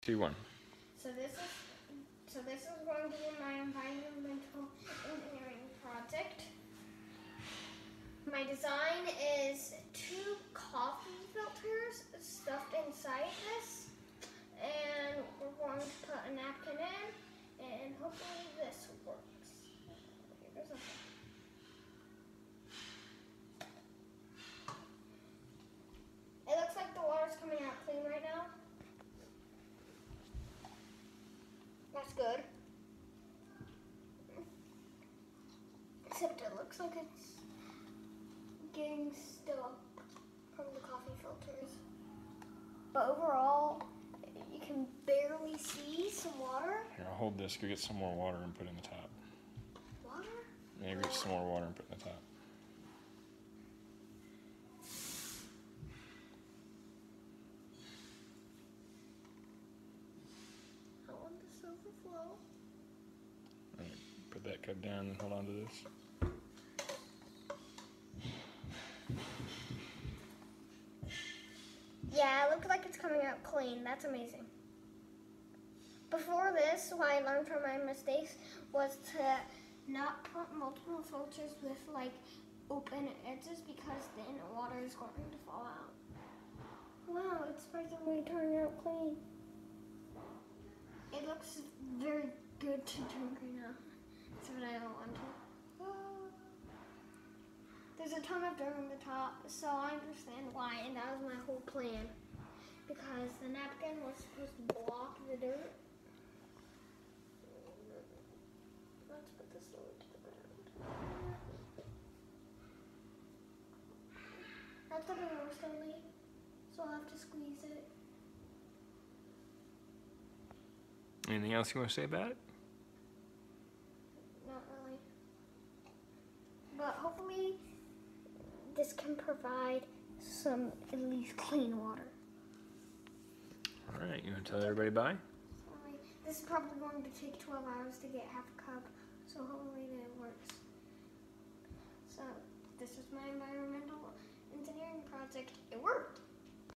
2, 1. So this is going to be my environmental engineering project. My design is 2 coffee filters stuffed inside this, and we're going to put a napkin in, and hopefully this works. Here's a It looks like the water's coming out clean right now. That's good. Except it looks like it's getting stuck from the coffee filters. But overall, you can barely see some water. Here, I'll hold this. Go get some more water and put it in the top. Water? Yeah, go get some more water and put it in the top. I want this to overflow. Alright, put that cup down and hold on to this. Yeah, it looks like it's coming out clean. That's amazing. Before this, what I learned from my mistakes was to not put multiple filters with like open edges, because then water is going to fall out. Wow, it's surprisingly turning out clean. It looks very good to drink right now, except I don't want to. There's a ton of dirt on the top, so I understand why, and that was my whole plan. Because the napkin was supposed to block the dirt. Let's put this lower to the ground. That's a bit more slowly, so I'll have to squeeze it. Anything else you want to say about it? Not really. But hopefully this can provide some at least clean water. Alright, you want to tell everybody bye? Sorry. This is probably going to take 12 hours to get half a cup, so hopefully that works. So this is my environmental engineering project. It worked.